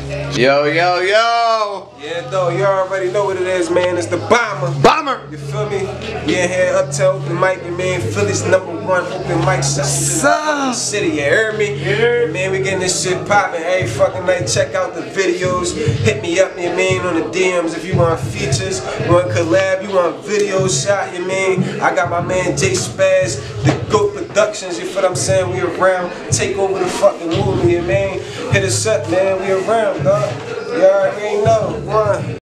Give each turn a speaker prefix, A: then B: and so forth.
A: Yo, yo, yo!
B: Yeah, though, you already know what it is, man. It's the Bomber.
A: Bomber!
B: You feel me? We in here, Uptown, open mic, you man. Philly's #1 open mic session in the city, you heard me? Yeah. Man, we getting this shit popping every fucking night. Check out the videos. Hit me up, you man, on the DMs if you want features, you want collab, you want video shot, you man. I got my man J Spaz, the GOAT Productions, you feel what I'm saying? We around. Take over the fucking movement, you man. Hit us up, man. We around, dog. You already know. One.